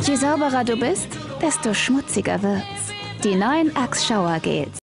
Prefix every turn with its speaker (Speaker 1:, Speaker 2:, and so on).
Speaker 1: Je sauberer du bist, desto schmutziger wird's. Die neuen Axe Shower Gels.